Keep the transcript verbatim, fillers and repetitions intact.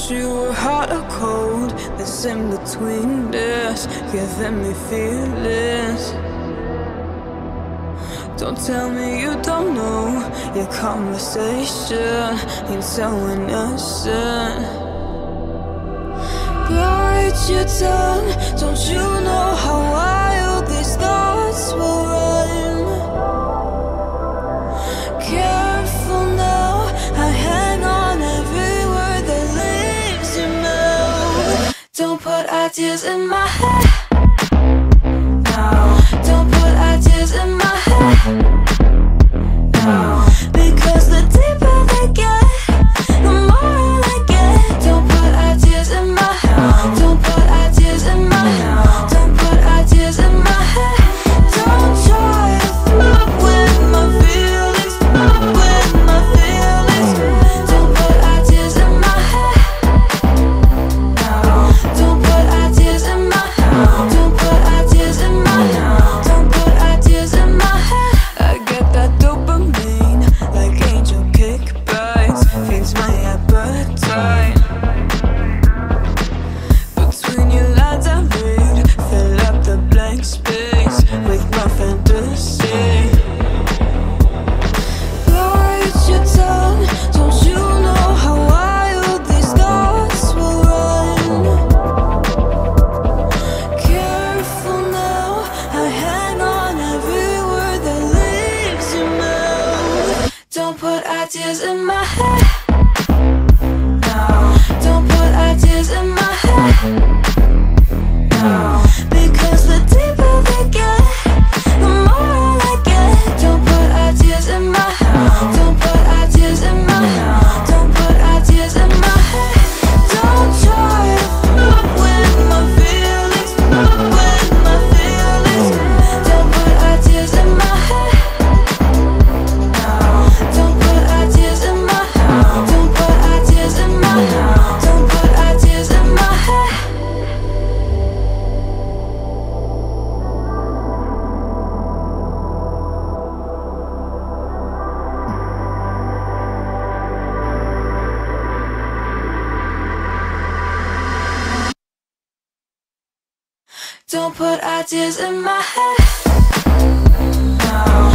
you were hot or cold, this in-between-ness, giving me feelings. Don't tell me you don't know, your conversation ain't so innocent. Bite your tongue, don't you know how wild these thoughts will run? Careful now, I hang on every word that leaves your mouth. Don't put ideas in my head. No, don't put ideas in my head. No, because the deeper they get, the more I get. Don't put ideas in my head. Don't put ideas in my head. Don't put ideas in my head. Don't try to fuck with my feelings. Fuck with my feelings. Don't put ideas in my head. No, don't put ideas in my head. Don't put ideas in my head. Don't put ideas in my head. I get that dopamine like angel kickbacks, feeds my appetite. Between your lines I read, fill up the blank space with my fantasy. Bite your tongue, don't you know how wild these thoughts will run? Careful now, I hang on every word that leaves your mouth. Don't put ideas in my head. No, don't put ideas in my head. No, because the deeper they get, the more I get. Don't put ideas in my head. Don't put ideas in my head. Don't put ideas in my head. Don't try to fuck with my feelings. Fuck with my feelings. Don't put ideas in my head. No, don't put ideas in my head. Don't put ideas in my head. Don't put ideas in my head. Don't put ideas in my head. No.